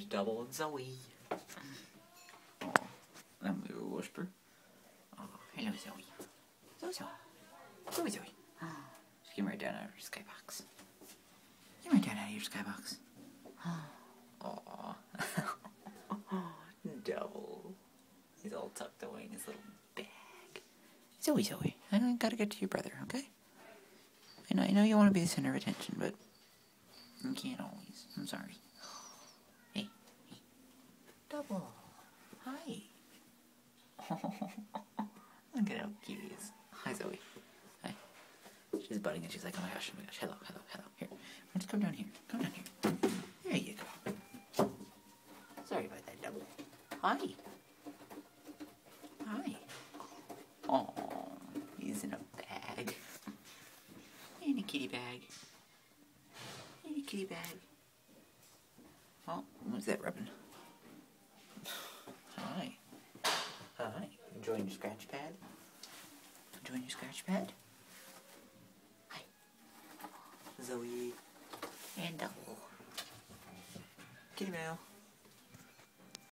Double and Zoe. Oh, I'm the Whisper. Oh, hello, Zoe. Zoe. Zoe. Just came right down out of your skybox. Came right down out of your skybox. Aww. Double. He's all tucked away in his little bag. Zoe. I gotta get to your brother, okay? I know you want to be the center of attention, but you can't always. I'm sorry. Hey. Double. Hi. Look at how cute he is. Hi, Zoe. Hi. She's butting and she's like, oh my gosh. Hello. Here. Why don't you come down here? There you go. Sorry about that, Double. Hi. Oh, he's in a bag. In a kitty bag. Oh, what's that rubbing? Hi. Enjoying your scratch pad? Hi. Zoe. And Double. Kitty Mail.